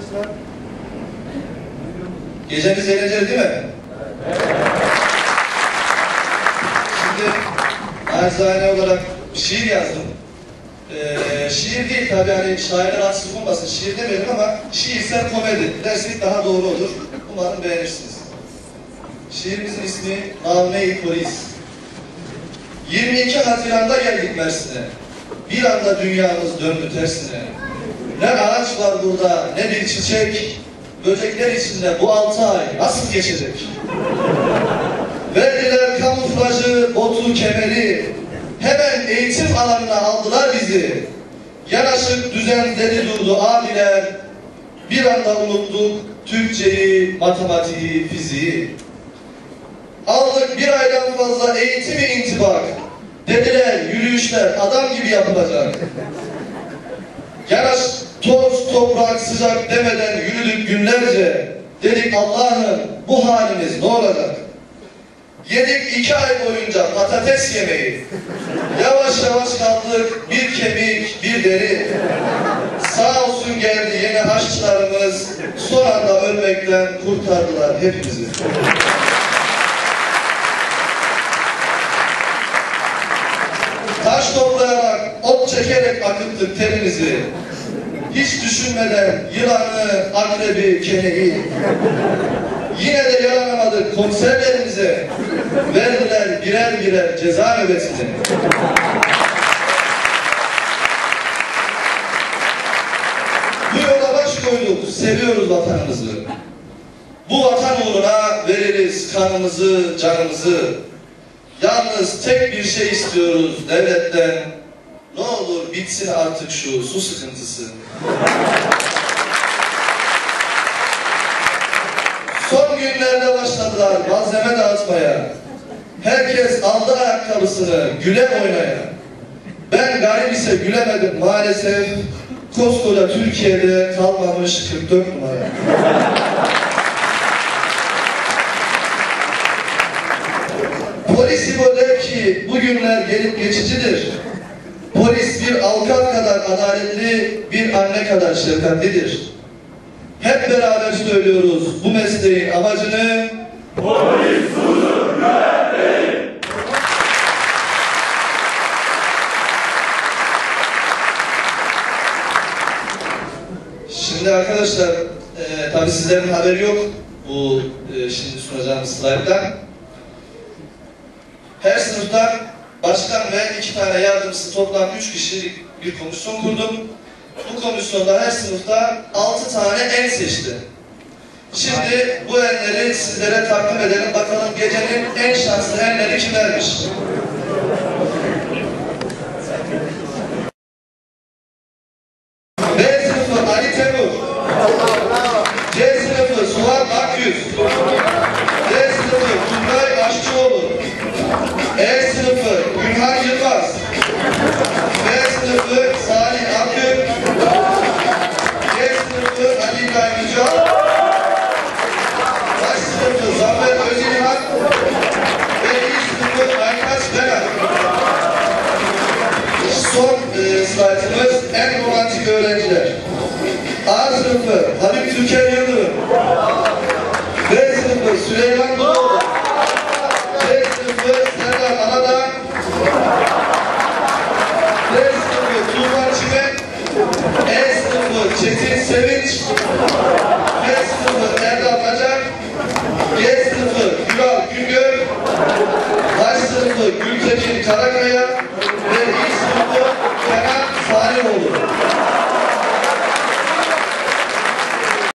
arkadaşlar. Gecemiz eğlenceli değil mi? Evet. Şimdi naçizane olarak şiir yazdım. Şiir değil tabi, hani şairler haksız olmasın, şiir demedim ama şiirsel komedi dersek daha doğru olur. Umarım beğenirsiniz. Şiirimizin ismi Nağme-i Polis. 22 Haziran'da geldik Mersin'e. Bir anda dünyamız döndü tersine. Ne ağaç var burada, ne bir çiçek. Böcekler içinde bu 6 ay nasıl geçecek? Verdiler kamuflajı, botu, kemeri. Hemen eğitim alanına aldılar bizi. Yanaşık düzenleri durdu abiler. Bir anda unuttuk Türkçeyi, matematiği, fiziği. Aldık bir aydan fazla eğitimi intibak. Dediler yürüyüşler adam gibi yapılacak. Yanaş toz, toprak, sıcak demeden yürüdük günlerce. Dedik Allah'ım bu halimiz ne olacak? Yedik 2 ay boyunca patates yemeği. Yavaş yavaş kaldık bir kemik, bir deri. Sağ olsun geldi yeni aşçılarımız. Son anda ölmekten kurtardılar hepimizi. Taş toplayarak, ot çekerek akıttık terimizi. Hiç düşünmeden yılanı, akrebi, keneyi. Yine de yaranamadık konserlerimize. Verdiler birer birer ceza nöbetini. Bu yola baş koyduk, seviyoruz vatanımızı. Bu vatan uğruna veririz kanımızı, canımızı. Yalnız tek bir şey istiyoruz devletten. Ne olur bitsin artık şu su sıkıntısı. Son günlerde başladılar malzeme dağıtmaya. Herkes aldı ayakkabısını güle oynaya. Ben garip ise gülemedim maalesef. Koskoca Türkiye'de kalmamış 44 numara. Polis İbo der ki bugünler gelip geçicidir. Polis bir avukat kadar adaletli, bir anne kadar şefkatlidir. Hep beraber söylüyoruz bu mesleğin amacını. Polis huzur güvenliği. Şimdi arkadaşlar, tabi sizlerin haberi yok bu şimdi sunacağımız slayttan. Her sınıftan başkan ve 2 tane yardımcısı, toplam 3 kişilik bir komisyon kurdum. Bu komisyonda her sınıfta 6 tane en seçti. Şimdi bu enleri sizlere takdim edelim. Bakalım gecenin en şanslı enleri kimlermiş? B sınıfı Ali Temur. C sınıfı Suat Akyüz. D sınıfı Tuncay Aşçıoğlu. E sınıfı Gülhan Yılmaz. B sınıfı Salih Akgün. C sınıfı Ali İbrahim Yücel. Baş sınıfı Zafer Özilhan. Ve İ sınıfı Aykaç Berat. Son slaytımız en romantik öğrenciler. A sınıfı Habib Türker Yıldırım. B sınıfı Süleyman Doğulu. C sınıfı Serdar Anadağ. D sınıfı Tuğba Çimen. E sınıfı Çetin Sevinç. F sınıfı Erdal Acar. G sınıfı Güral Güngör. H sınıfı Gültekin Karakaya.